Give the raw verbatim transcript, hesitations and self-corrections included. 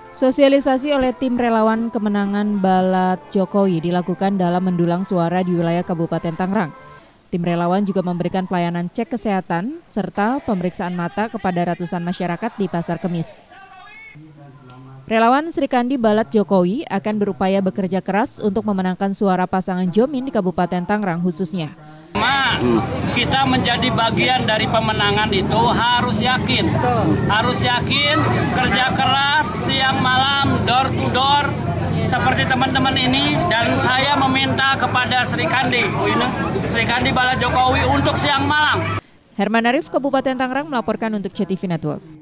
Sosialisasi oleh tim relawan kemenangan Balat Jokowi dilakukan dalam mendulang suara di wilayah Kabupaten Tangerang. Tim relawan juga memberikan pelayanan cek kesehatan serta pemeriksaan mata kepada ratusan masyarakat di Pasar Kemis. Relawan Sri Kandi Balat Jokowi akan berupaya bekerja keras untuk memenangkan suara pasangan Jomin di Kabupaten Tangerang khususnya. Ma, kita menjadi bagian dari pemenangan itu harus yakin, harus yakin, kerja keras, siang malam, door to door, seperti teman-teman ini. Dan saya meminta kepada Sri Kandi, ini Sri Kandi Balat Jokowi untuk siang malam. Herman Arif, Kabupaten Tangerang melaporkan untuk C T V Network.